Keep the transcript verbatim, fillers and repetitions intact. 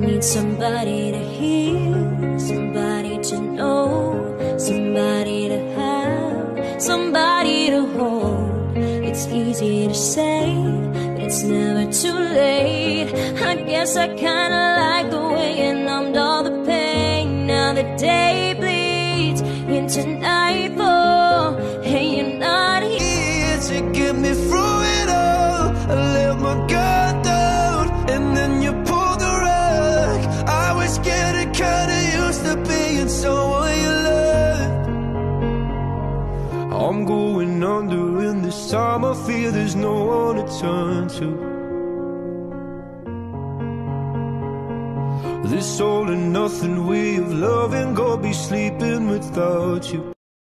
need somebody to hear, somebody to know, somebody to have, somebody to hold. It's easy to say, but it's never too late. I guess I kinda like the way you numbed all the pain. Now the day bleeds into nightfall, and you're not here to get me through it all. I let my guard down, and then you pulled the rug. I was getting kinda used to being someone you loved. I'm going under, and this time I feel there's no one to turn to. This all or nothing way of loving, go be sleeping without you.